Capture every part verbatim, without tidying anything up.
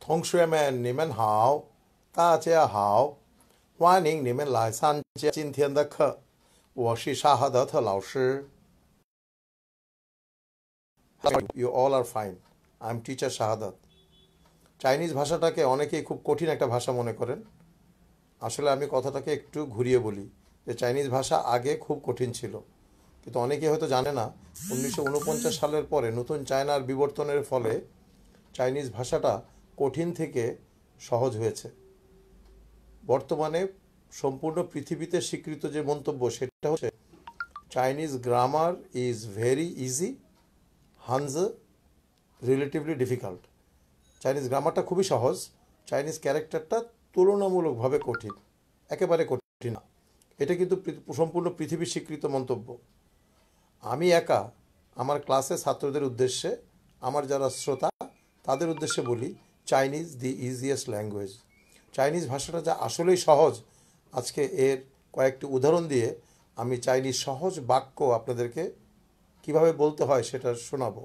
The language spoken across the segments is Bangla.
同学们，你们好，大家好，欢迎你们来参加今天的课。我是沙哈德特老师。You all are fine. I'm teacher Shahadat. Chinese ভাষাটাকে অনেকেই খুব কঠিন একটা ভাষা মনে করেন। আসলে আমি কথাটাকে একটু ঘুরিয়ে বলি যে চাইনিজ ভাষা আগে খুব কঠিন ছিল, কিন্তু অনেকেই হয়তো জানে না উনিশশো উনপঞ্চাশ সালের পরে নতুন চায়নার বিবর্তনের ফলে চাইনিজ ভাষাটা কঠিন থেকে সহজ হয়েছে। বর্তমানে সম্পূর্ণ পৃথিবীতে স্বীকৃত যে মন্তব্য সেটা হচ্ছে Chinese grammar is very easy, হানজে রিলেটিভলি ডিফিকাল্ট। চাইনিজ গ্রামারটা খুবই সহজ, চাইনিজ ক্যারেক্টারটা তুলনামূলকভাবে কঠিন, একেবারে কঠিন না। এটা কিন্তু সম্পূর্ণ পৃথিবীর স্বীকৃত মন্তব্য। আমি একা আমার ক্লাসে ছাত্রদের উদ্দেশ্যে, আমার যারা শ্রোতা তাদের উদ্দেশ্যে বলি Chinese the easiest language. Chinese ভাষাটা যা আসলেই সহজ, আজকে এর কয়েকটি উদাহরণ দিয়ে আমি চাইনিজ সহজ বাক্য আপনাদেরকে কিভাবে বলতে হয় সেটা শোনাবো।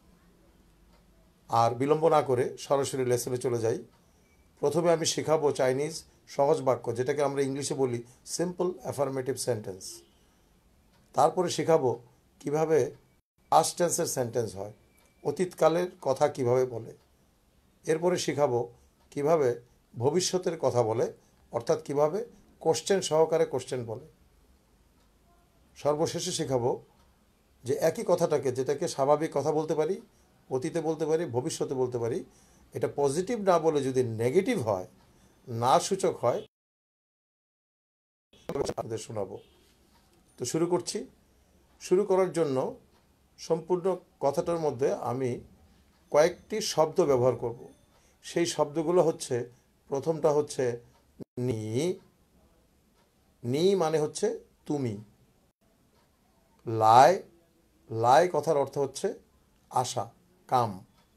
আর বিলম্ব না করে সরাসরি লেসনে চলে যাই। প্রথমে আমি শেখাবো চাইনিজ সহজ বাক্য, যেটাকে আমরা ইংলিশে বলি সিম্পল অ্যাফার্মেটিভ সেন্টেন্স। তারপরে শেখাবো কিভাবে পাস্ট টেন্সের সেন্টেন্স হয়, অতীতকালের কথা কিভাবে বলে। এরপরে শেখাবো কিভাবে ভবিষ্যতের কথা বলে, অর্থাৎ কিভাবে কোশ্চেন সহকারে কোশ্চেন বলে। সর্বশেষে শেখাবো যে একই কথাটাকে, যেটাকে স্বাভাবিক কথা বলতে পারি, অতীতে বলতে পারি, ভবিষ্যতে বলতে পারি, এটা পজিটিভ না বলে যদি নেগেটিভ হয়, না সূচক হয়, আপনাদের শোনাবো। তো শুরু করছি। শুরু করার জন্য সম্পূর্ণ কথাটার মধ্যে আমি কয়েকটি শব্দ ব্যবহার করব। সেই শব্দগুলো হচ্ছে, প্রথমটা হচ্ছে নি। নি মানে হচ্ছে তুমি। লাই, লাই কথার অর্থ হচ্ছে আশা, কাম।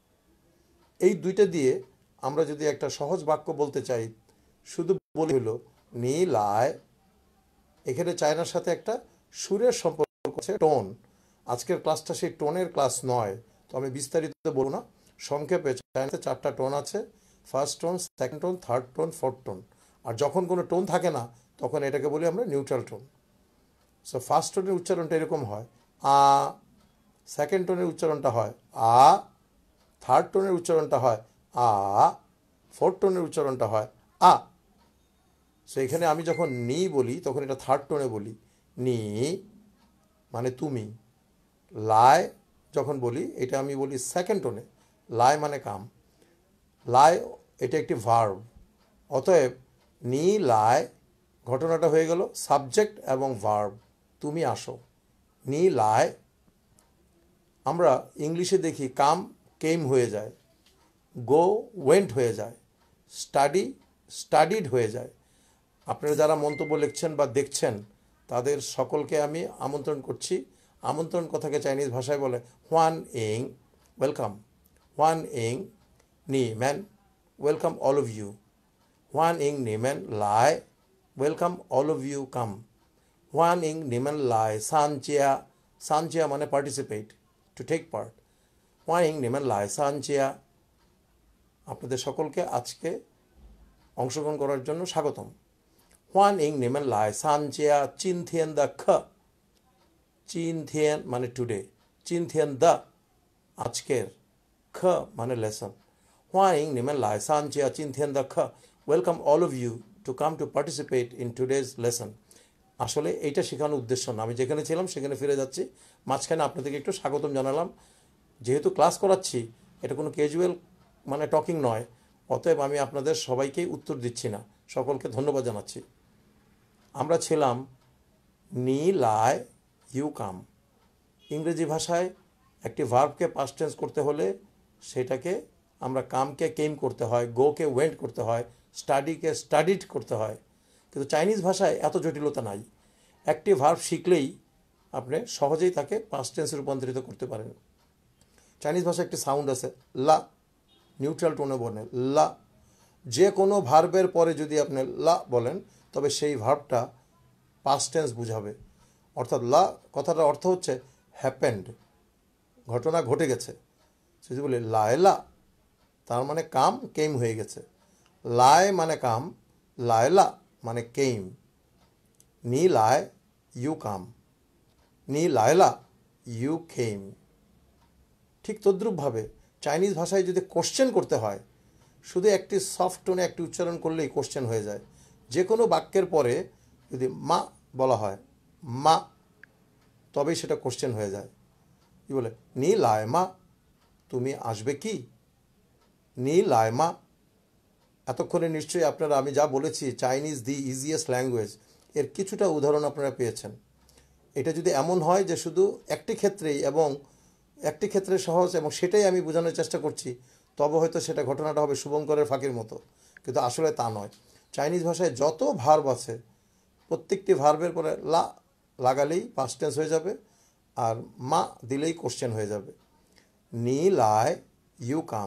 এই দুইটা দিয়ে আমরা যদি একটা সহজ বাক্য বলতে চাই, শুধু বলে হলো নি লাই। এখানে চায়নার সাথে একটা সুরের সম্পর্ক আছে, টোন। আজকের ক্লাসটা সেই টোনের ক্লাস নয়, তো আমি বিস্তারিত বলবো না। সংক্ষেপে চায়নাতে চারটা টোন আছে, first tone, second tone, third tone, fourth tone. আর যখন কোনো টোন থাকে না তখন এটাকে বলি আমরা নিউট্রাল টোন। সো ফার্স্ট টোনের উচ্চারণটা এরকম হয় আ, সেকেন্ড টোনের উচ্চারণটা হয় আ, থার্ড টোনের উচ্চারণটা হয় আ, ফোর্থ টোনের উচ্চারণটা হয় আ। সো এখানে আমি যখন নি বলি তখন এটা থার্ড টোনে বলি, নি মানে তুমি। লাই যখন বলি এটা আমি বলি সেকেন্ড টোনে, লাই মানে কাম। লাই এটা একটি ভার্ব, অতএব নি লাই ঘটনাটা হয়ে গেল সাবজেক্ট এবং ভার্ব, তুমি আসো। নি লাই। আমরা ইংলিশে দেখি কাম কেম হয়ে যায়, গো ওয়েন্ট হয়ে যায়, স্টাডি স্টাডিড হয়ে যায়। আপনারা যারা মন্তব্য লিখছেন বা দেখছেন তাদের সকলকে আমি আমন্ত্রণ করছি। আমন্ত্রণ কথাকে চাইনিজ ভাষায় বলে হোয়ান ইং, ওয়েলকাম। হোয়ান ইং নি ম্যান, ওয়েলকাম অল অফ ইউ। হোয়ান ইং নি ম্যান লাই, welcome all of you come. হোয়ান ইং নি ম্যান লাই সান চিয়া, সান চিয়া মানে পার্টিসিপেট, টু টেক পার্ট। হোয়ান ইং নি ম্যান লাই সান চিয়া। আপনাদের সকলকে আজকে অংশগ্রহণ করার জন্য স্বাগতম।欢迎你们来参加今天的课。今天মানে টুডে, 今天的আজকের, খ মানে লেসন।欢迎你们来参加今天的课。Welcome all of you to come to participate in today's lesson. আসলে এইটা শেখানোর উদ্দেশ্য না, আমি যেখানে ছিলাম সেখানে ফিরে যাচ্ছি। মাঝখানে আপনাদেরকে একটু স্বাগতম জানালাম। যেহেতু ক্লাস করাচ্ছি, এটা কোনো ক্যাজুয়াল মানে টকিং নয়, অতএব আমি আপনাদের সবাইকেই উত্তর দিচ্ছি না, সকলকে ধন্যবাদ জানাচ্ছি। আমরা ছিলাম নি লাই ইউ কাম। ইংরেজি ভাষায় একটি ভার্বকে পাস্ট টেন্স করতে হলে সেটাকে আমরা কামকে কেম করতে হয়, গোকে ওয়েন্ট করতে হয়, স্টাডিকে স্টাডিড করতে হয়। কিন্তু চাইনিজ ভাষায় এত জটিলতা নাই। একটি ভার্ব শিখলেই আপনি সহজেই তাকে পাস্ট টেন্সে রূপান্তরিত করতে পারেন। চাইনিজ ভাষায় একটি সাউন্ড আছে লা, নিউট্রাল টোনে বলেন লা। যে কোনো ভার্বের পরে যদি আপনি লা বলেন তবে সেই ভার্বটা পাস্ট টেন্স বুঝাবে। অর্থাৎ লা কথাটার অর্থ হচ্ছে হ্যাপেন্ড, ঘটনা ঘটে গেছে। যদি বলি লায়লা, তার মানে কাম কেম হয়ে গেছে। লাই মানে কাম, লায়লা মানে কেম। নি লাই ইউ কাম, নি লায়লা ইউ কেম। ঠিক তদ্রূপভাবে চাইনিজ ভাষায় যদি কোশ্চেন করতে হয়, শুধু একটি সফট টোনে একটি উচ্চারণ করলেই কোশ্চেন হয়ে যায়। যে কোনো বাক্যের পরে যদি মা বলা হয়, মা, তবেই সেটা কোশ্চেন হয়ে যায়। কি বলে? নি লায় মা, তুমি আসবে কি? নি লায় মা। এতক্ষণে নিশ্চয়ই আপনারা, আমি যা বলেছি চাইনিজ দি ইজিয়েস্ট ল্যাঙ্গুয়েজ, এর কিছুটা উদাহরণ আপনারা পেয়েছেন। এটা যদি এমন হয় যে শুধু একটি ক্ষেত্রেই এবং একটি ক্ষেত্রে সহজ এবং সেটাই আমি বোঝানোর চেষ্টা করছি, তবে হয়তো সেটা ঘটনাটা হবে শুভঙ্করের ফাঁকির মতো, কিন্তু আসলে তা নয়। চাইনিজ ভাষায় যত ভার্ব আছে প্রত্যেকটি ভার্বের পরে লা লাগালেই পাস্ট টেন্স হয়ে যাবে, আর মা দিলেই কোশ্চেন হয়ে যাবে। নি লায় ইউ কাম,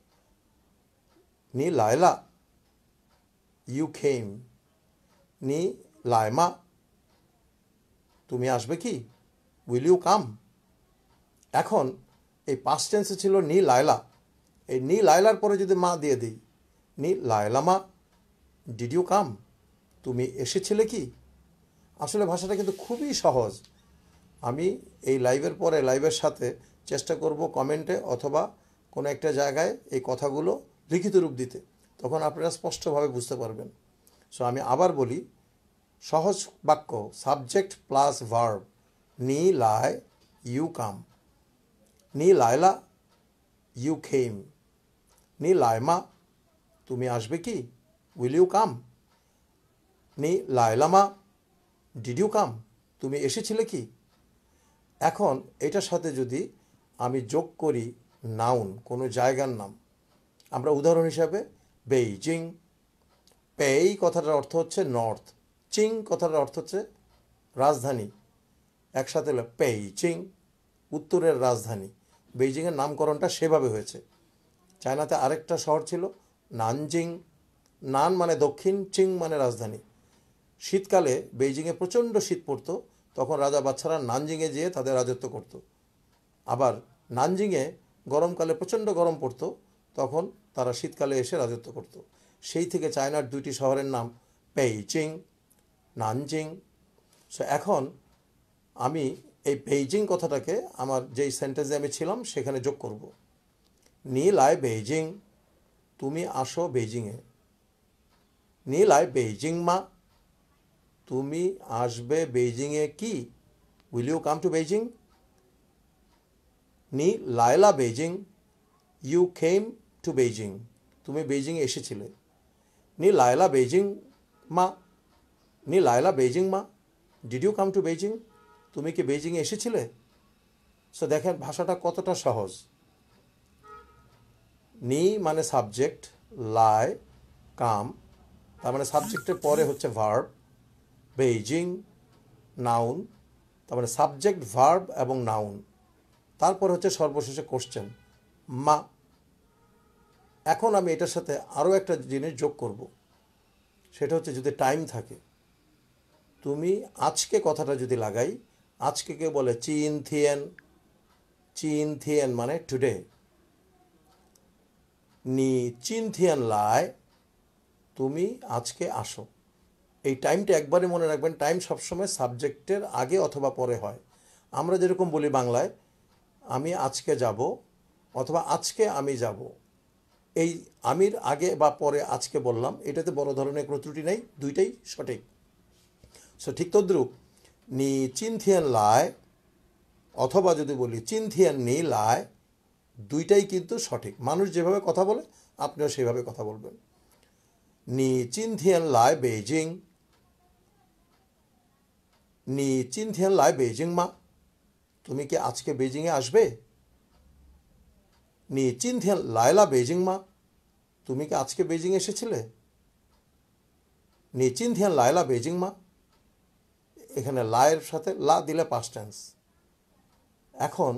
নি লায়লা ইউ খেম, নি লায় মা, তুমি আসবে কি? Will you come. এখন এই পাস্ট টেন্সে ছিল নি লায়লা, এই নি লায়লার পরে যদি মা দিয়ে দিই, নি লায়লা মা, ডিড ইউ কাম, তুমি এসেছিলে কি? আসলে ভাষাটা কিন্তু খুবই সহজ। আমি এই লাইভের পরে লাইভের সাথে চেষ্টা করব কমেন্টে অথবা কোনো একটা জায়গায় এই কথাগুলো লিখিত রূপ দিতে, তখন আপনারা স্পষ্টভাবে বুঝতে পারবেন। সো আমি আবার বলি, সহজ বাক্য সাবজেক্ট প্লাস ভার্ব, নি লায় ইউ কাম, নি লায়লা ইউ খেম, নি লায়মা, তুমি আসবে কি? উইল ইউ কাম, নি লায়লামা, ডিড ইউ কাম, তুমি এসেছিলে কি? এখন এটার সাথে যদি আমি যোগ করি নাউন, কোনো জায়গার নাম, আমরা উদাহরণ হিসাবে বেইজিং, পেই কথাটার অর্থ হচ্ছে নর্থ, চিং কথাটার অর্থ হচ্ছে রাজধানী, একসাথে হলো পেইচিং, উত্তরের রাজধানী। বেইজিংয়ের নামকরণটা সেভাবে হয়েছে। চায়নাতে আরেকটা শহর ছিল নানজিং, নান মানে দক্ষিণ, চিং মানে রাজধানী। শীতকালে বেইজিংয়ে প্রচণ্ড শীত পড়তো, তখন রাজা বাচ্চারা নানজিংয়ে যেয়ে তাদের রাজত্ব করত। আবার নানজিংয়ে গরমকালে প্রচণ্ড গরম পড়তো, তখন তারা শীতকালে এসে রাজত্ব করত। সেই থেকে চায়নার দুইটি শহরের নাম বেইজিং, নানজিং। সো এখন আমি এই বেইজিং কথাটাকে আমার যেই সেন্টেন্সে আমি ছিলাম সেখানে যোগ করব। নি লাই বেইজিং, তুমি আসো বেইজিংয়ে। নি লাই বেইজিং মা, তুমি আসবে বেইজিংয়ে কি? Will you come to Beijing? নি লায়লা Beijing, you came to Beijing, তুমি বেইজিংয়ে এসেছিলে। নি লায়লা বেইজিং মা, নি লায়লা বেইজিং মা, did you come to Beijing, তুমি কি বেইজিংয়ে এসেছিলে? সো দেখেন ভাষাটা কতটা সহজ। নি মানে সাবজেক্ট, লাই কাম, তার মানে সাবজেক্টের পরে হচ্ছে ভার্ব, বেইজিং নাউন, তার মানে সাবজেক্ট ভার্ব এবং নাউন, তারপর হচ্ছে সর্বশেষে কোশ্চেন মা। এখন আমি এটার সাথে আরও একটা জিনিস যোগ করব, সেটা হচ্ছে যদি টাইম থাকে, তুমি আজকে কথাটা যদি লাগাই, আজকে কে বলে চিন থিয়েন, চিন থিয়েন মানে টুডে। নি চিন থিয়েন লাই, তুমি আজকে আসো। এই টাইমটা একবারে মনে রাখবেন, টাইম সবসময় সাবজেক্টের আগে অথবা পরে হয়। আমরা যেরকম বলি বাংলায় আমি আজকে যাব অথবা আজকে আমি যাব, এই আমির আগে বা পরে আজকে বললাম, এটাতে বড় ধরনের কোনো ত্রুটি নেই, দুইটাই সঠিক। সো ঠিক তদ্রূপ নি চিনথিয়ান লাই অথবা যদি বলি চিনথিয়ান নি লাই, দুইটাই কিন্তু সঠিক। মানুষ যেভাবে কথা বলে আপনিও সেভাবে কথা বলবেন। নি চিনথিয়ান লাই বেইজিং, নি চিনথিয়ান লাই বেইজিং মা, তুমি কি আজকে বেইজিংয়ে আসবে? নি চিনথিয়ান লায়লা বেইজিং মা, তুমি কি আজকে বেইজিংয়ে এসেছিলে? নি চিনথিয়ান লায়লা বেইজিং মা, এখানে লায়ের সাথে লা দিলে পাস্ট টেন্স। এখন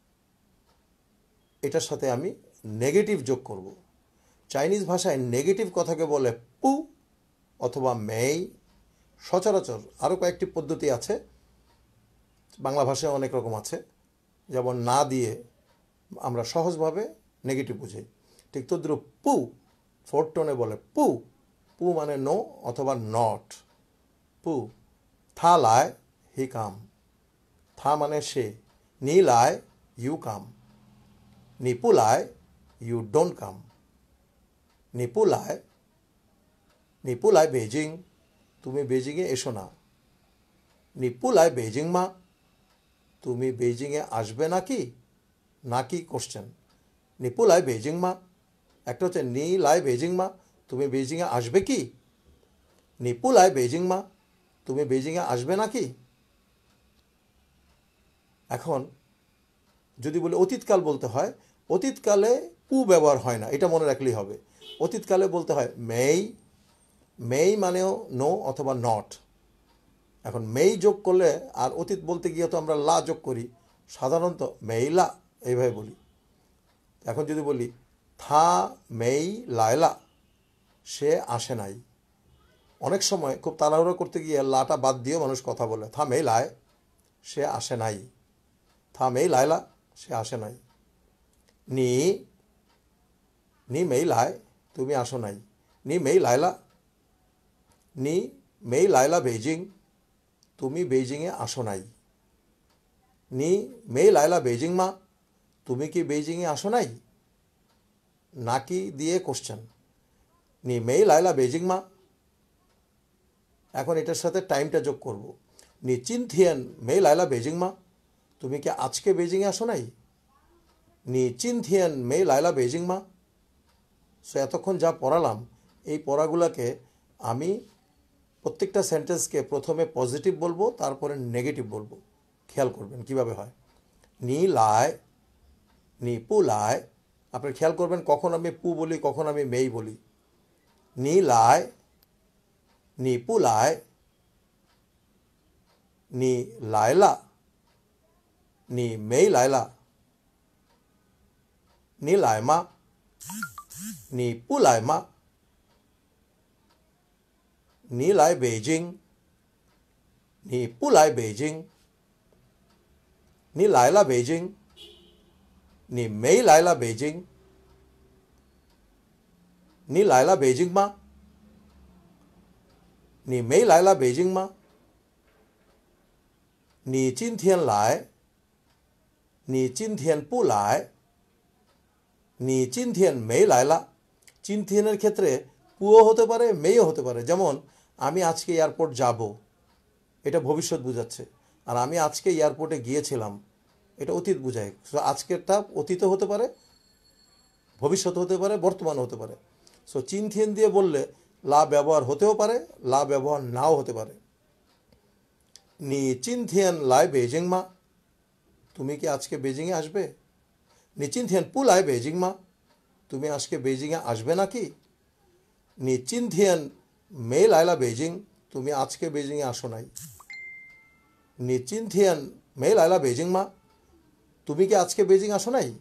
এটার সাথে আমি নেগেটিভ যোগ করব। চাইনিজ ভাষায় নেগেটিভ কথাকে বলে পু অথবা মেই। সচরাচর আরও কয়েকটি পদ্ধতি আছে, বাংলা ভাষায় অনেক রকম আছে, যেমন না দিয়ে আমরা সহজভাবে নেগেটিভ বুঝি। ঠিক তদ্রুপ পু ফোর্থ টোনে বলে পু পু মানে নো অথবা নট পু থা লায় হি কাম থা মানে সে নি লায় ইউ কাম নিপু লায় ইউ ডোন্ট কাম নিপু লায় নিপু লায় বেজিং তুমি বেজিংয়ে এসো না নিপু লায় বেজিং মা তুমি বেজিংয়ে আসবে নাকি নাকি কোশ্চেন নিপু লায় বেজিং মা একটা হচ্ছে নি লায় বেজিং মা তুমি বেজিংয়ে আসবে কি নিপু লায় বেজিং মা তুমি বেজিংয়ে আসবে নাকি এখন যদি বলি অতীতকাল বলতে হয় অতীতকালে পু ব্যবহার হয় না এটা মনে রাখলেই হবে অতীতকালে বলতে হয় মেই মেই মানেও নো অথবা নট এখন মেই যোগ করলে আর অতীত বলতে গিয়ে তো আমরা লা যোগ করি সাধারণত মেইলা এইভাবে বলি এখন যদি বলি থা মেই লায়লা সে আসে নাই অনেক সময় খুব তাড়াহুড়ো করতে গিয়ে লাটা বাদ দিয়েও মানুষ কথা বলে থা মেই লায় সে আসে নাই থা মেই লায়লা সে আসে নাই নি নি মেই লায় তুমি আসো নাই নি মেই লায়লা নি মেই লায়লা বেজিং তুমি বেইজিংয়ে আসো নাই নি মেই লায়লা বেজিং মা তুমি কি বেইজিংয়ে আসো নাই নাকি দিয়ে কোশ্চেন নি মেই লায়লা বেজিং মা এখন এটার সাথে টাইমটা যোগ করব নি চিন থিয়েন মেই লায়লা বেজিং মা তুমি কি আজকে বেজিংয়ে আসো নাই নি চিন থিয়েন মেই লায়লা বেজিং মা সো এতক্ষণ যা পড়ালাম এই পড়াগুলোকে আমি প্রত্যেকটা সেন্টেন্সকে প্রথমে পজিটিভ বলবো তারপরে নেগেটিভ বলবো খেয়াল করবেন কিভাবে হয় নি লায় নি পু লায় আপনি খেয়াল করবেন কখন আমি পু বলি কখন আমি মেই বলি নি লায় নি পু লায় নি লায়লা নি মেই লায়লা নি লায় মা নি পু লায় মা নি লায় বেজিং নি পু লায় বেজিং নি লায়লা বেজিং নি মেই লায়লা বেজিং নি লায়লা বেজিং মা নি মেই লায়লা বেজিং মা নি চিন থিয়েন লায় নি চিন থিয়েন পু লায় নি চিন থিয়েন মেই লায়লা চিন থিয়েনের ক্ষেত্রে পুও হতে পারে মেইও হতে পারে যেমন আমি আজকে এয়ারপোর্ট যাব এটা ভবিষ্যৎ বোঝাচ্ছে আর আমি আজকে এয়ারপোর্টে গিয়েছিলাম এটা অতীত বোঝায় সো আজকেরটা অতীতও হতে পারে ভবিষ্যৎ হতে পারে বর্তমান হতে পারে সো চিন থিয়েন দিয়ে বললে লা ব্যবহার হতেও পারে লা ব্যবহার নাও হতে পারে নি চিন থিয়েন লায় বেজিং মা তুমি কি আজকে বেজিংয়ে আসবে নি চিন থিয়েন পু লায় বেজিং মা তুমি আজকে বেজিংয়ে আসবে নাকি নি চিন থিয়েন মেই লায়লা বেজিং তুমি আজকে বেজিংয়ে আসো নাই নি চিন থিয়েন মেই লায়লা বেজিং মা তুমি কি আজকে বেজিং আসো নাই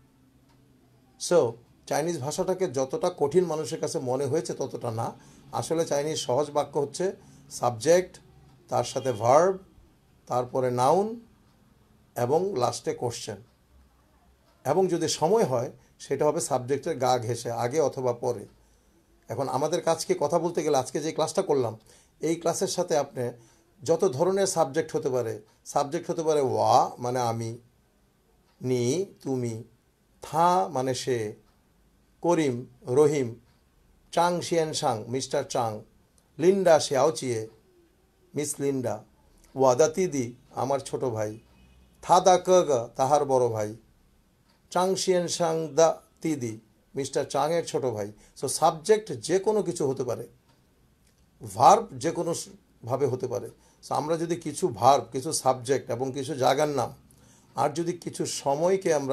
সো চাইনিজ ভাষাটাকে যতটা কঠিন মানুষের কাছে মনে হয়েছে ততটা না আসলে চাইনিজ সহজ বাক্য হচ্ছে সাবজেক্ট তার সাথে ভার্ব তারপরে নাউন এবং লাস্টে কোশ্চেন এবং যদি সময় হয় সেটা হবে সাবজেক্টের গা ঘেঁষে আগে অথবা পরে এখন আমাদের কাজকে কথা বলতে গেলে আজকে যে ক্লাসটা করলাম এই ক্লাসের সাথে আপনি যত ধরনের সাবজেক্ট হতে পারে সাবজেক্ট হতে পারে ওয়া মানে আমি নি তুমি থা মানে সে করিম রহিম চাং শিয়েন সাং মিস্টার চাং লিন্ডা শেয়াওচিয়ে মিস লিন্ডা ওয়াদা তিদি আমার ছোট ভাই থা দা কগা তাহার বড় ভাই চাং শিয়েন সাং দা তিদি মিস্টার চাংয়ের ছোট ভাই সো সাবজেক্ট যে কোনো কিছু হতে পারে ভার্ব যে কোনো ভাবে হতে পারে সো আমরা যদি কিছু ভার্ব কিছু সাবজেক্ট এবং কিছু জায়গার নাম আর যদি কিছু সময়কে আমরা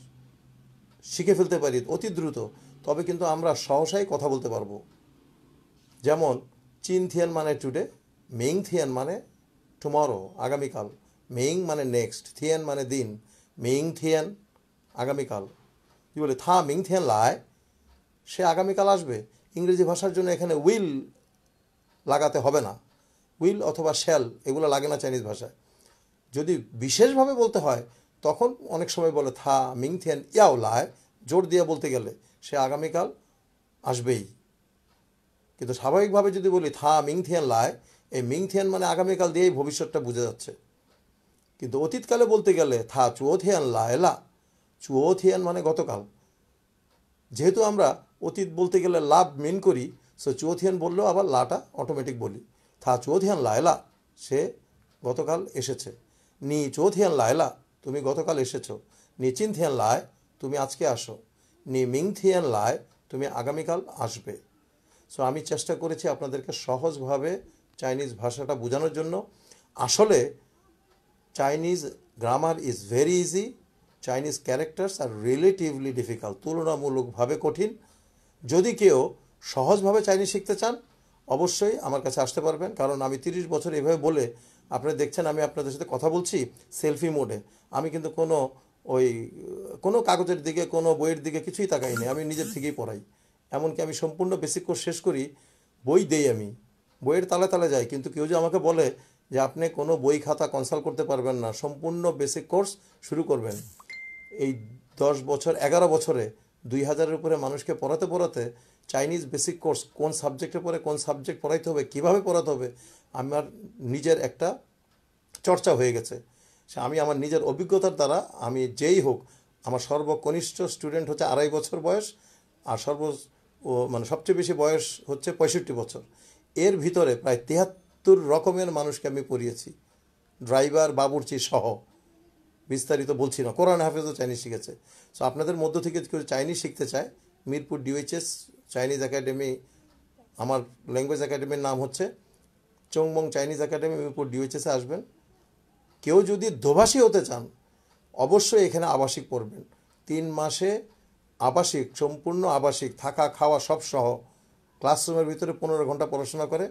শিখে ফেলতে পারি অতি দ্রুত তবে কিন্তু আমরা সহসাই কথা বলতে পারবো যেমন চিন থিয়ান মানে টুডে মিং থিয়ান মানে টুমরো আগামীকাল মিং মানে নেক্সট থিয়ান মানে দিন মিং থিয়ান আগামীকাল কি বলে থা মিং থিয়ান লায় সে আগামীকাল আসবে ইংরেজি ভাষার জন্য এখানে উইল লাগাতে হবে না উইল অথবা শ্যাল এগুলো লাগে না চাইনিজ ভাষায় যদি বিশেষভাবে বলতে হয় তখন অনেক সময় বলে থা মিং থিয়ান ইয়াও লায় জোর দিয়ে বলতে গেলে সে আগামীকাল আসবেই। কিন্তু স্বাভাবিকভাবে যদি বলি থা মিং থিয়ান লায়, এই মিং থিয়ান মানে আগামীকাল দিয়েই ভবিষ্যৎটা বোঝা যাচ্ছে। কিন্তু অতীতকালে বলতে গেলে থা চুয়ো থিয়ান লায়লা, চুয়ো থিয়ান মানে গতকাল। যেহেতু আমরা অতীত বলতে গেলে লাভ মিন করি, সো চুয়ো থিয়ান বললেও আবার লাটা অটোমেটিক বলি। থা চুয়ো থিয়ান লায়লা, সে গতকাল এসেছে। নি চুয়ো থিয়ান লায়লা, তুমি গতকাল এসেছো। নি চিন থিয়ান লায়, তুমি আজকে আসো। নি মিং থিয়ান লায়, তুমি আগামীকাল আসবে। সো আমি চেষ্টা করেছি আপনাদেরকে সহজভাবে চাইনিজ ভাষাটা বোঝানোর জন্য। আসলে Chinese grammar is very easy, Chinese characters are relatively difficult, তুলনামূলকভাবে কঠিন। যদি কেউ সহজভাবে চাইনিজ শিখতে চান অবশ্যই আমার কাছে আসতে পারবেন, কারণ আমি তিরিশ বছর এভাবে বলে আপনারা দেখছেন আমি আপনাদের সাথে কথা বলছি সেলফি মোডে। আমি কিন্তু কোনো ওই কোনো কাগজের দিকে কোনো বইয়ের দিকে কিছুই তাকাই না, আমি নিজের থেকেই পড়াই। এমনকি আমি সম্পূর্ণ বেসিক কোর্স শেষ করি, বই দেই, আমি বইয়ের তালে তালে যাই। কিন্তু কেউ যে আমাকে বলে যে আপনি কোনো বই খাতা কনসাল্ট করতে পারবেন না, সম্পূর্ণ বেসিক কোর্স শুরু করবেন, এই দশ বছর এগারো বছরে দুই হাজারের উপরে মানুষকে পড়াতে পড়াতে চাইনিজ বেসিক কোর্স কোন সাবজেক্টে পড়ে কোন সাবজেক্ট পড়াইতে হবে, কীভাবে পড়াতে হবে, আমার নিজের একটা চর্চা হয়ে গেছে। সে আমি আমার নিজের অভিজ্ঞতার দ্বারা আমি যেই হোক, আমার সর্বকনিষ্ঠ স্টুডেন্ট হচ্ছে আড়াই বছর বয়স, আর সর্ব ও মানে সবচেয়ে বেশি বয়স হচ্ছে পঁয়ষট্টি বছর। এর ভিতরে প্রায় তিয়াত্তর রকমের মানুষকে আমি পড়িয়েছি, ড্রাইভার বাবুর্চি সহ। বিস্তারিত বলছি না, কোরআন হাফেজও চাইনিজ শিখেছে। সো আপনাদের মধ্য থেকে কেউ চাইনিজ শিখতে চায়, মিরপুর ডিওএইচএস চাইনিজ একাডেমি, আমার ল্যাঙ্গুয়েজ একাডেমির নাম হচ্ছে চংমং চাইনিজ একাডেমি, মিরপুর ডিওএইচএসে আসবেন। কেউ যদি দোভাষী হতে চান অবশ্যই এখানে আবাসিক পড়বেন। তিন মাসে আবাসিক, সম্পূর্ণ আবাসিক, থাকা খাওয়া সব সহ, ক্লাসরুমের ভিতরে পনেরো ঘন্টা পড়াশোনা করে,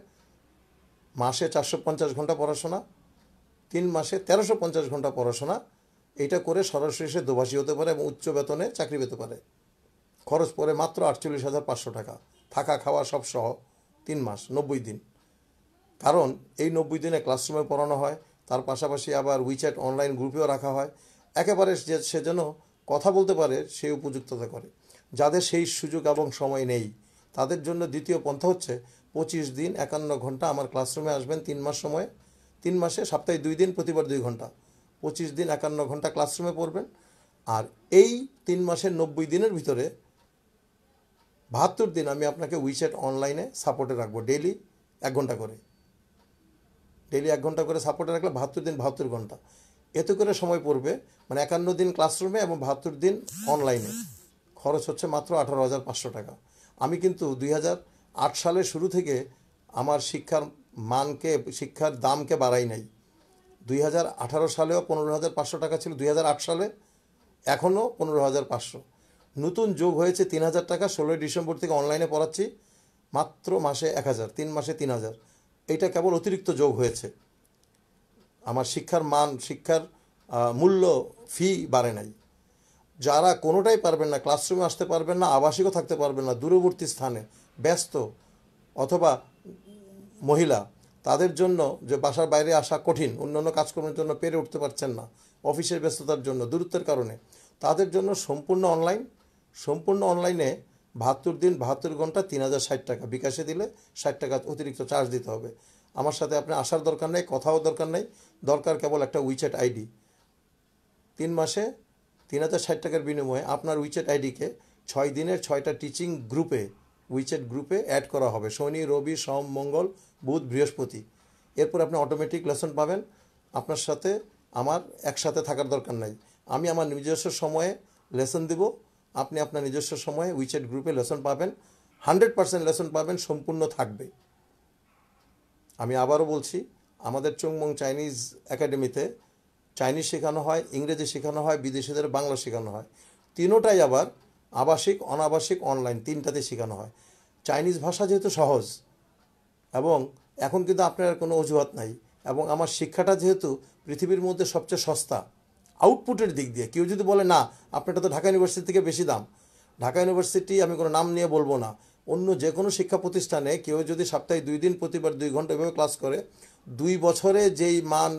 মাসে চারশো পঞ্চাশ ঘন্টা পড়াশোনা, তিন মাসে তেরোশো পঞ্চাশ ঘন্টা পড়াশোনা। এটা করে সরাসরি সে দোভাষী হতে পারে এবং উচ্চ বেতনে চাকরি পেতে পারে। খরচ পড়ে মাত্র আটচল্লিশ হাজার পাঁচশো টাকা, থাকা খাওয়া সব সহ, তিন মাস নব্বই দিন। কারণ এই নব্বই দিনে ক্লাসরুমে পড়ানো হয়, তার পাশাপাশি আবার উইচ্যাট অনলাইন গ্রুপেও রাখা হয়। একেবারে যে সে যেন কথা বলতে পারে সেই উপযুক্ততা করে। যাদের সেই সুযোগ এবং সময় নেই তাদের জন্য দ্বিতীয় পন্থা হচ্ছে পঁচিশ দিন একান্ন ঘন্টা আমার ক্লাসরুমে আসবেন তিন মাস সময়ে। তিন মাসে সপ্তাহে দুই দিন, প্রতিবার দুই ঘন্টা, পঁচিশ দিন একান্ন ঘন্টা ক্লাসরুমে পড়বেন। আর এই তিন মাসের নব্বই দিনের ভিতরে বাহাত্তর দিন আমি আপনাকে উইচ্যাট অনলাইনে সাপোর্টে রাখবো, ডেইলি এক ঘন্টা করে। ডেইলি এক ঘন্টা করে সাপোর্টে রাখলে বাহাত্তর দিন বাহাত্তর ঘন্টা, এতে করে সময় পড়বে মানে একান্ন দিন ক্লাসরুমে এবং বাহাত্তর দিন অনলাইনে। খরচ হচ্ছে মাত্র আঠারো হাজার পাঁচশো টাকা। আমি কিন্তু দুই হাজার আট সালের শুরু থেকে আমার শিক্ষার মানকে, শিক্ষার দামকে বাড়াই নাই। দুই হাজার আঠারো সালেও পনেরো হাজার পাঁচশো টাকা ছিল, দুই হাজার আট সালে এখনও পনেরো হাজার পাঁচশো। নতুন যোগ হয়েছে তিন হাজার টাকা, ষোলোই ডিসেম্বর থেকে অনলাইনে পড়াচ্ছি, মাত্র মাসে এক হাজার, তিন মাসে তিন হাজার। এইটা কেবল অতিরিক্ত যোগ হয়েছে। আমার শিক্ষার মান, শিক্ষার মূল্য, ফি বাড়ে নাই। যারা কোনোটাই পারবেন না, ক্লাসরুমে আসতে পারবেন না, আবাসিকও থাকতে পারবেন না, দূরবর্তী স্থানে ব্যস্ত অথবা মহিলা, তাদের জন্য যে বাসার বাইরে আসা কঠিন, অন্যান্য কাজকর্মের জন্য পেরে উঠতে পারছেন না, অফিসের ব্যস্ততার জন্য, দূরত্বের কারণে, তাদের জন্য সম্পূর্ণ অনলাইন। সম্পূর্ণ অনলাইনে বাহাত্তর দিন বাহাত্তর ঘন্টা তিন হাজার ষাট টাকা, বিকাশে দিলে ষাট টাকা অতিরিক্ত চার্জ দিতে হবে। আমার সাথে আপনি আসার দরকার নেই, কথাও দরকার নেই, দরকার কেবল একটা উইচ্যাট আইডি। তিন মাসে তিন হাজার ষাট টাকার বিনিময়ে আপনার উইচ্যাট আইডিকে ছয় দিনের ছয়টা টিচিং গ্রুপে, উইচ্যাট গ্রুপে অ্যাড করা হবে, শনি রবি সোম মঙ্গল বুধ বৃহস্পতি। এরপর আপনি অটোমেটিক লেসন পাবেন। আপনার সাথে আমার একসাথে থাকার দরকার নাই, আমি আমার নিজস্ব সময়ে লেসন দেব, আপনি আপনার নিজস্ব সময়ে উইচ্যাট গ্রুপে লেসন পাবেন। হান্ড্রেড পার্সেন্ট লেসন পাবেন, সম্পূর্ণ থাকবে। আমি আবারও বলছি, আমাদের চংমং চাইনিজ একাডেমিতে চাইনিজ শেখানো হয়, ইংরেজি শেখানো হয়, বিদেশিদের বাংলা শেখানো হয়। তিনোটাই আবার আবাসিক, অনাবাসিক, অনলাইন, তিনটাতে শেখানো হয়। চাইনিজ ভাষা যেহেতু সহজ এবং এখন কিন্তু আপনার কোনো অজুহাত নাই, এবং আমার শিক্ষাটা যেহেতু পৃথিবীর মধ্যে সবচেয়ে সস্তা আউটপুটের দিক দিয়ে, কেউ যদি বলে না আপনারটা তো ঢাকা ইউনিভার্সিটি থেকে বেশি দাম, ঢাকা ইউনিভার্সিটি আমি কোনো নাম নিয়ে বলবো না, অন্য যে কোনো শিক্ষা প্রতিষ্ঠানে কেউ যদি সপ্তাহে দুই দিন প্রতিবার দুই ঘন্টা এভাবে ক্লাস করে, দুই বছরে যেই মান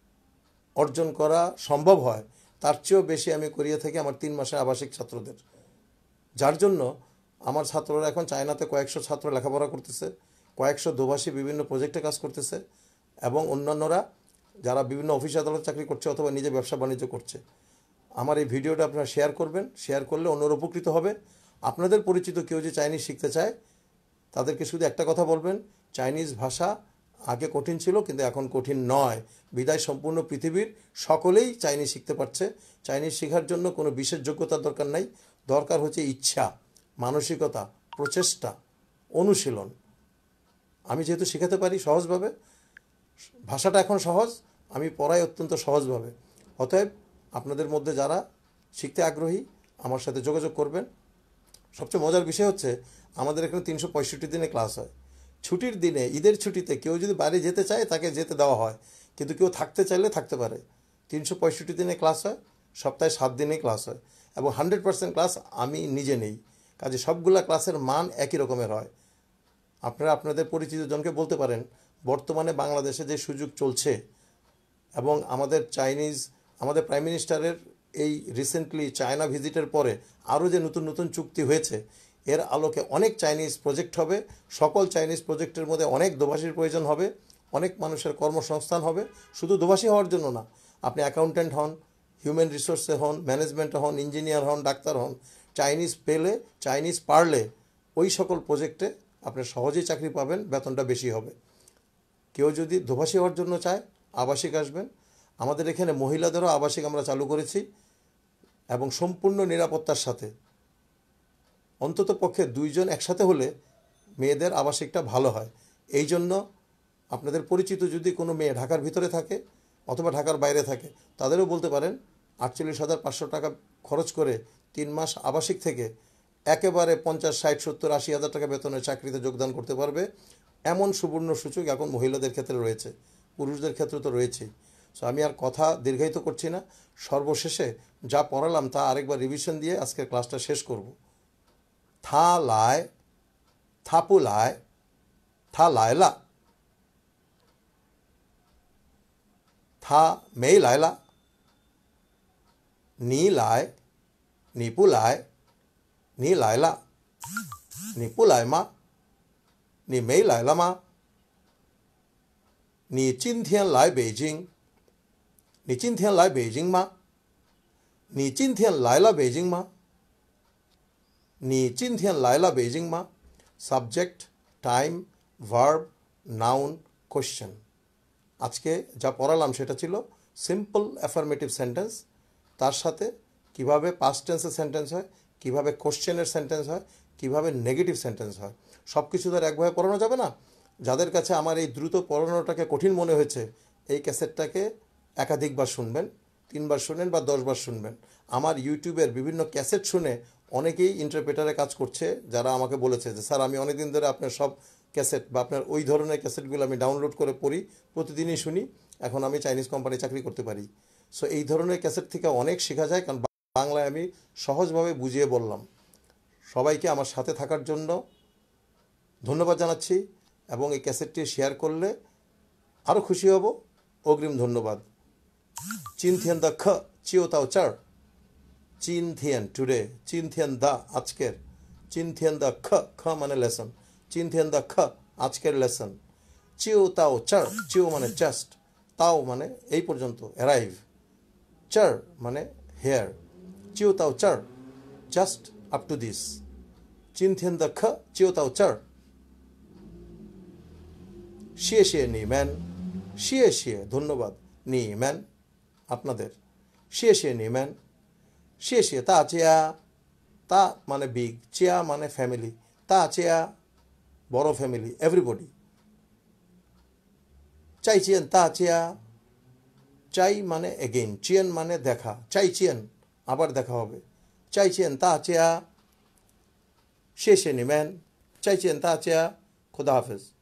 অর্জন করা সম্ভব হয় তার চেয়েও বেশি আমি করিয়ে থাকি আমার তিন মাসের আবাসিক ছাত্রদের। যার জন্য আমার ছাত্ররা এখন চায়নাতে কয়েকশো ছাত্র লেখাপড়া করতেছে, কয়েকশো দোভাষী বিভিন্ন প্রজেক্টে কাজ করতেছে, এবং অন্যান্যরা যারা বিভিন্ন অফিস আদালত চাকরি করছে অথবা নিজে ব্যবসা বাণিজ্য করছে। আমার এই ভিডিওটা আপনারা শেয়ার করবেন, শেয়ার করলে অন্যরা উপকৃত হবে। আপনাদের পরিচিত কেউ যে চাইনিজ শিখতে চায় তাদেরকে শুধু একটা কথা বলবেন, চাইনিজ ভাষা আগে কঠিন ছিল কিন্তু এখন কঠিন নয়। বিদায় সম্পূর্ণ পৃথিবীর সকলেই চাইনিজ শিখতে পারছে। চাইনিজ শেখার জন্য কোনো বিশেষ যোগ্যতার দরকার নাই, দরকার হচ্ছে ইচ্ছা, মানসিকতা, প্রচেষ্টা, অনুশীলন। আমি যেহেতু শেখাতে পারি সহজভাবে, ভাষাটা এখন সহজ, আমি পড়াই অত্যন্ত সহজভাবে। অতএব আপনাদের মধ্যে যারা শিখতে আগ্রহী আমার সাথে যোগাযোগ করবেন। সবচেয়ে মজার বিষয় হচ্ছে আমাদের এখানে তিনশো পঁয়ষট্টি দিনে ক্লাস হয়। ছুটির দিনে, ঈদের ছুটিতে কেউ যদি বাইরে যেতে চায় তাকে যেতে দেওয়া হয়, কিন্তু কেউ থাকতে চাইলে থাকতে পারে। তিনশো পঁয়ষট্টি দিনে ক্লাস হয়, সপ্তাহে সাত দিনে ক্লাস হয়, এবং হান্ড্রেড পার্সেন্ট ক্লাস আমি নিজে নেই। কাজে সবগুলা ক্লাসের মান একই রকমের হয়। আপনারা আপনাদের পরিচিত জনকে বলতে পারেন বর্তমানে বাংলাদেশে যে সুযোগ চলছে, এবং আমাদের চাইনিজ আমাদের প্রাইম মিনিস্টারের এই রিসেন্টলি চায়না ভিজিটের পরে আরও যে নতুন নতুন চুক্তি হয়েছে, এর আলোকে অনেক চাইনিজ প্রজেক্ট হবে। সকল চাইনিজ প্রজেক্টের মধ্যে অনেক দোভাষীর প্রয়োজন হবে, অনেক মানুষের কর্মসংস্থান হবে। শুধু দোভাষী হওয়ার জন্য না, আপনি অ্যাকাউন্ট্যান্ট হন, হিউম্যান রিসোর্সে হন, ম্যানেজমেন্টে হন, ইঞ্জিনিয়ার হন, ডাক্তার হন, চাইনিজ পেলে, চাইনিজ পারলে ওই সকল প্রজেক্টে আপনি সহজেই চাকরি পাবেন, বেতনটা বেশি হবে। কেউ যদি দোভাষী হওয়ার জন্য চায় আবাসিক আসবেন। আমাদের এখানে মহিলাদেরও আবাসিক আমরা চালু করেছি, এবং সম্পূর্ণ নিরাপত্তার সাথে। অন্তত পক্ষে দুইজন একসাথে হলে মেয়েদের আবাসিকটা ভালো হয়। এই জন্য আপনাদের পরিচিত যদি কোনো মেয়ে ঢাকার ভিতরে থাকে অথবা ঢাকার বাইরে থাকে, তাদেরও বলতে পারেন আটচল্লিশ হাজার পাঁচশো টাকা খরচ করে তিন মাস আবাসিক থেকে একেবারে পঞ্চাশ ষাট সত্তর আশি হাজার টাকা বেতনের চাকরিতে যোগদান করতে পারবে। এমন সুবর্ণ সুযোগ এখন মহিলাদের ক্ষেত্রে রয়েছে, পুরুষদের ক্ষেত্রে তো রয়েছেই। সো আমি আর কথা দীর্ঘায়িত করছি না, সর্বশেষে যা পড়ালাম তা আরেকবার রিভিশন দিয়ে আজকের ক্লাসটা শেষ করব। থা লাই, থাপু লাই, থা লাইলা, থা মেই লাইলা, নি লাই, নিপু লাই, নি লাইলা, নিপু লাই মা, নি মেই লাইলা মা, নি চিন থিয়ান লাই বেইজিং, নি চিন থিয়ান লাই বেইজিং মা, নি চিন থিয়ান লাইলা বেইজিং মা, নি চিন থিয়ান লাইলা বেইজিং মা। Subject, time, verb, noun, question. আজকে যা পড়ালাম সেটা ছিল সিম্পল অ্যাফার্মেটিভ সেন্টেন্স, তার সাথে কিভাবে পাস্ট টেন্সের সেন্টেন্স হয়, কিভাবে কোশ্চেনের সেন্টেন্স হয়, কিভাবে নেগেটিভ সেন্টেন্স হয়। সব কিছু তো আর একভাবে পড়ানো যাবে না। যাদের কাছে আমার এই দ্রুত পড়ানোটাকে কঠিন মনে হয়েছে, এই ক্যাসেটটাকে একাধিকবার শুনবেন, তিনবার শুনেন বা দশবার শুনবেন। আমার ইউটিউবের বিভিন্ন ক্যাসেট শুনে অনেকেই ইন্টারপ্রেটারে কাজ করছে, যারা আমাকে বলেছে যে স্যার আমি অনেকদিন ধরে আপনার সব ক্যাসেট বা আপনার ওই ধরনের ক্যাসেটগুলো আমি ডাউনলোড করে পড়ি, প্রতিদিনই শুনি, এখন আমি চাইনিজ কোম্পানি চাকরি করতে পারি। সো এই ধরনের ক্যাসেট থেকে অনেক শেখা যায়, কারণ বাংলায় আমি সহজভাবে বুঝিয়ে বললাম। সবাইকে আমার সাথে থাকার জন্য ধন্যবাদ জানাচ্ছি, এবং এই ক্যাসেটটি শেয়ার করলে আরও খুশি হব। অগ্রিম ধন্যবাদ। চিন থিয়ান দা খ চিও তাও চার, চিন থিয়ান টুডে, চিন থিয়ান দা আজকের, চিন থিয়ান দা খ খ মানে লেসন, চিন থিয়ান দা খ আজকের লেসন। চিও তাও চার, চিও মানে জাস্ট, তাও মানে এই পর্যন্ত, অ্যারাইভ, চার মানে হেয়ার, চিও তাও চার জাস্ট আপ টু দিস, চিন থিয়ান দা খ চিও তাও চার। শিয়ে শিয়ে নি ম্যান, শিয়ে শিয়ে ধন্যবাদ, নি ম্যান আপনাদের, শিয়ে শিয়ে নি ম্যান, শিয়ে শিয়ে তা চেয়া, তা মানে বিগ, চেয়া মানে ফ্যামিলি, তা চেয়া বড় ফ্যামিলি, এভরিবডি। চাই চিয়েন তা চেয়া, চাই মানে এগেইন, চিয়েন মানে দেখা, চাই চিয়েন আবার দেখা হবে, চাই চিয়েন তা চেয়া, শিয়ে শিয়ে নি ম্যান, চাই চিয়েন তা চেয়া। খুদা হাফেজ।